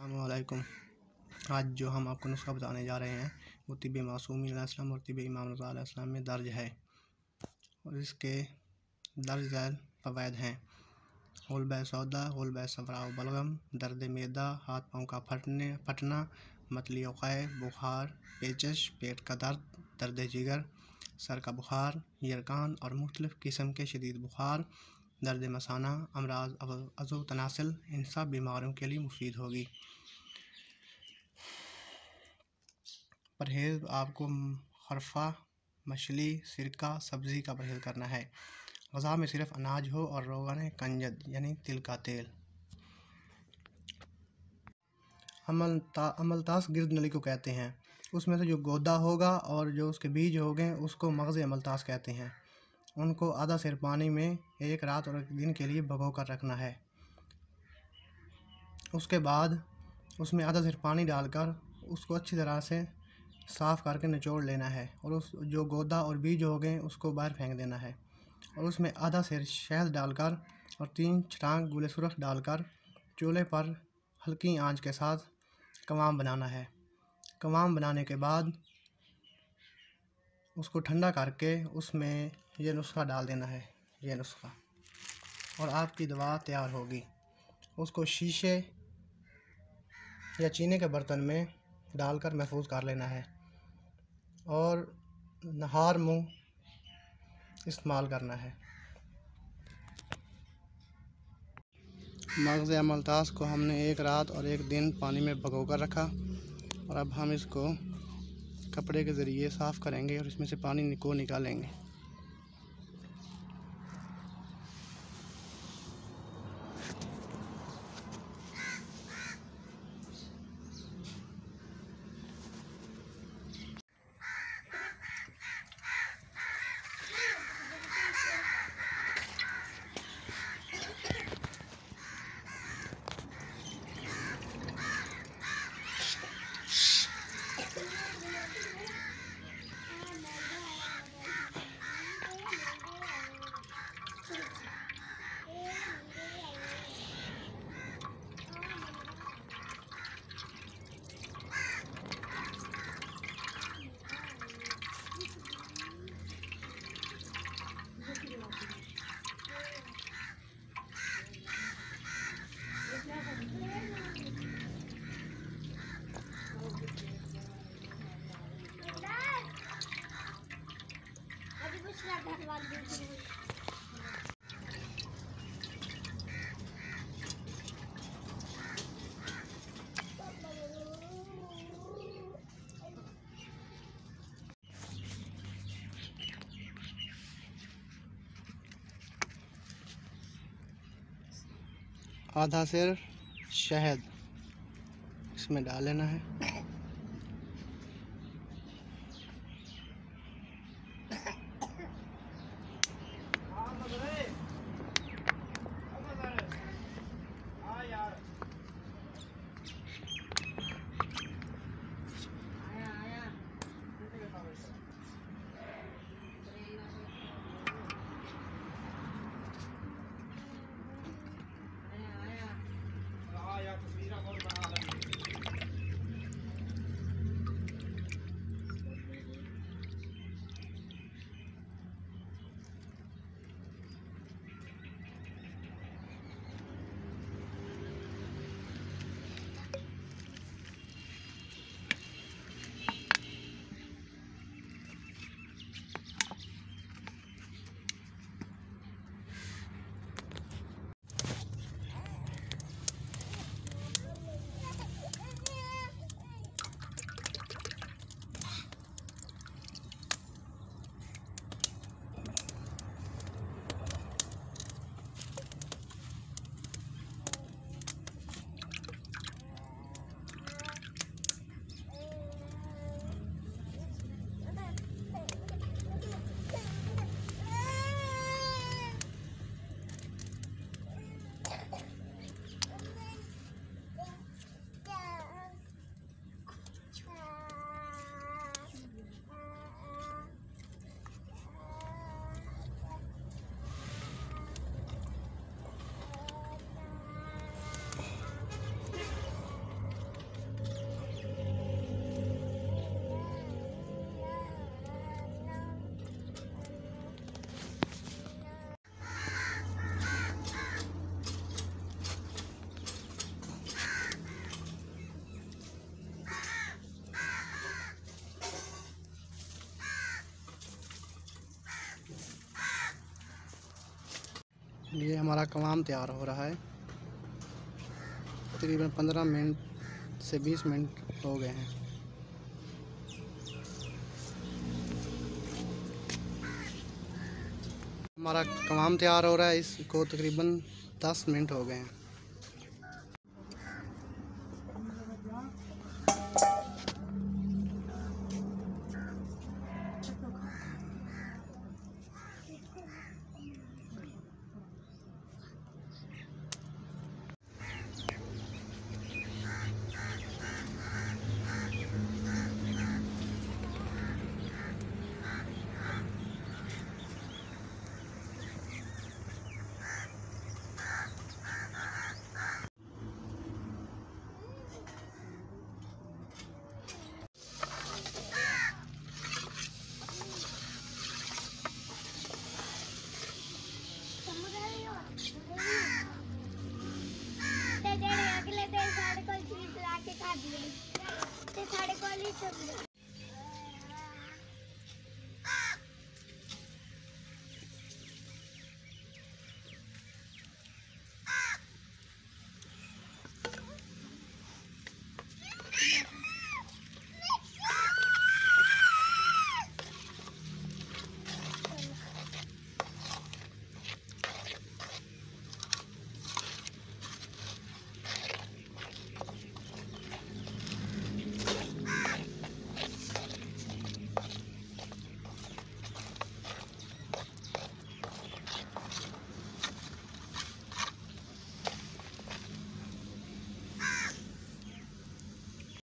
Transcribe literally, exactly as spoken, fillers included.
अस्सलामुअलैकुम। आज जो हम आपको नुस्खा बताने जा रहे हैं वो तिब्बे मासूमी अलैहिस्सलाम और तिब्बे इमाम रज़ा अलैहिस्सलाम में दर्ज है और इसके दर्ज झैल फ़वाइद हैं। गुलबे सौदा, गुलबे सफ़रा व बलगम, दर्द मैदा, हाथ पाँव का फटने फटना, मतली क़ै, बुखार, पेचश, पेट का दर्द, दर्द जिगर, सर का बुखार, यरकान और मुख्तलिफ़ किस्म के शदीद बुखार, दर्द मसाना, अमराज़ अज़ो तनासिल, इन सब बीमारियों के लिए मुफीद होगी। परहेज़ आपको खरफा, मछली, सिरका, सब्ज़ी का परहेज़ करना है। ग़ज़ा में सिर्फ़ अनाज हो और रोग़न कंजद यानी तिल का तेल। अमलता अमलतास गिर्द नली को कहते हैं। उसमें से जो गोदा होगा और जो उसके बीज होंगे उसको मग़ज़ अमलतास कहते हैं। उनको आधा सेर पानी में एक रात और एक दिन के लिए भिगो कर रखना है। उसके बाद उसमें आधा सेर पानी डालकर उसको अच्छी तरह से साफ़ करके निचोड़ लेना है और उस जो गोदा और बीज हो गए उसको बाहर फेंक देना है और उसमें आधा सेर शहद डालकर और तीन छटांग गुले सुरख डालकर चूल्हे पर हल्की आंच के साथ कवाम बनाना है। कवाम बनाने के बाद उसको ठंडा करके उसमें यह नुस्खा डाल देना है। यह नुस्खा और आपकी दवा तैयार होगी। उसको शीशे या चीनी के बर्तन में डालकर महफूज कर लेना है और नहार मुँह इस्तेमाल करना है। मग़ज़ अमलतास को हमने एक रात और एक दिन पानी में भिगो कर रखा और अब हम इसको कपड़े के ज़रिए साफ़ करेंगे और इसमें से पानी को निकालेंगे। आधा सेर शहद इसमें डाल लेना है। ये हमारा कबाब तैयार हो रहा है। तकरीबन पंद्रह मिनट से बीस मिनट हो गए हैं। हमारा कबाब तैयार हो रहा है, इसको तकरीबन दस मिनट हो गए हैं। साढ़े को चीज ला के खा दिए, साढ़े को